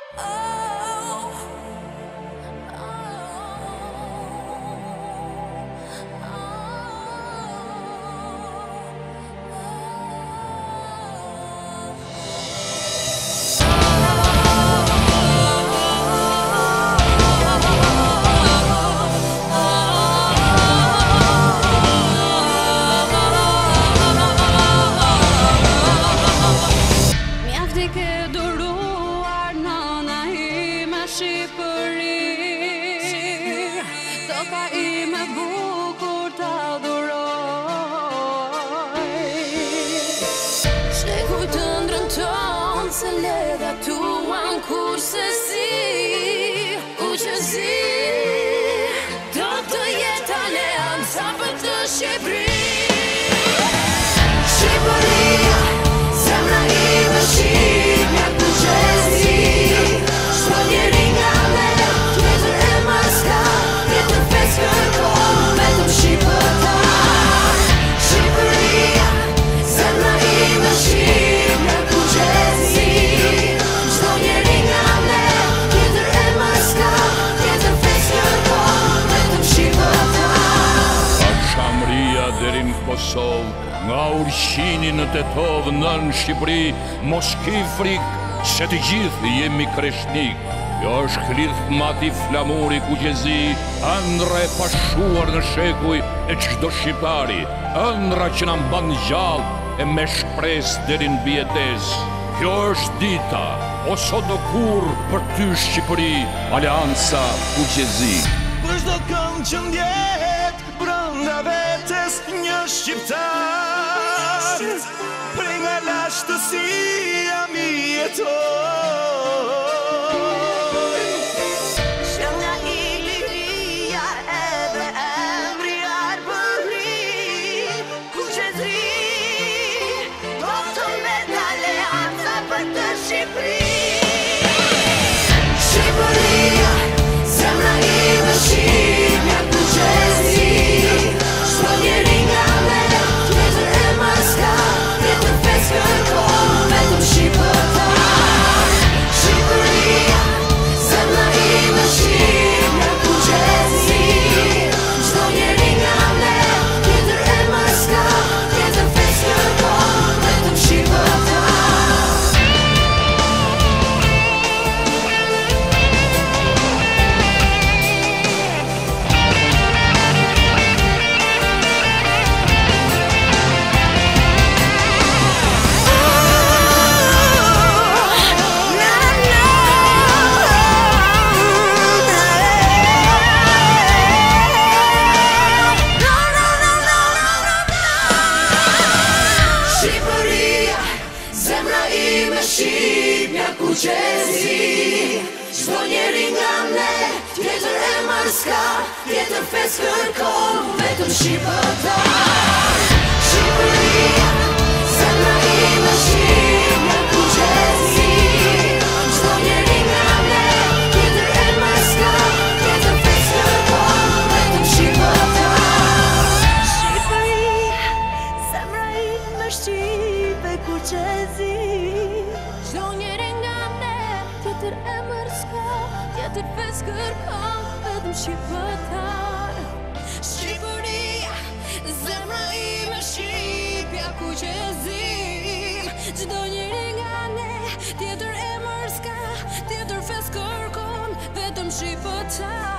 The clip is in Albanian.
Toka ime bukur t'adhuroj. Shekuj të ndrën tonë se leda tuan kurse si u që zi do të jetë aleanca për të Shqipëri. Shqipëria, zemra ime shqipja ku qezi. Shto njeri nga me tjetër e maska, tjetër fes kërkon vetëm shqipëtar. Shqipëria, zemra ime shqipja ku qezi. Shto njeri nga me tjetër e maska, tjetër fes kërkon vetëm shqipëtar. Akşamria deri në Kosovë, nga Urqini në Tetov nën Shqipëri, mos ki frikë se të gjithë jemi kreshnik. Jo është klith mati flamuri ku gjezi, ëndra e pashuar në shekuj e çdo shqiptari, ëndra që na mban gjallë e me shpresë deri në bietes. Kjo është dita, o sot do kur për ty Shqipëri, aleanca ku gjezi. Për çdo këngë që ndjet brenda vetes një shqiptar, prej nga lashtësia mi jetoj. Shënja i liria edhe emri arbëri, ku qezi do të met aleanca për të Shqipëri. Shqipëria, zemra ime shqipja ku qezi. Shto njeri nga me tjetër e maska, tjetër fes kërkon vetëm shqipëtar. Shqipëria, zemra ime shqipja ku qezi. Shto njeri nga me tjetër e maska, tjetër fes kërkon vetëm shqipëtar. Shqipëria, zemra ime shqipja ku qezi. Çdo njeri nga ne tjetër e marska, tjetër fes kërkon vetëm shqipëtar. Shqipëria, zemra ime shqipja ku qezi. Çdo njeri nga ne tjetër e marska, tjetër fes kërkon vetëm shqipëtar. Shqipëria, zemra ime shqipe ku qezi. Çdo njeri nga ne tjetër e mërska, tjetër fes kërkon vetëm shqipëtar. Shqipëria, zemra ime shqipja ku qezi. Çdo njeri nga ne tjetër e mërska, tjetër fes kërkon vetëm shqipëtar.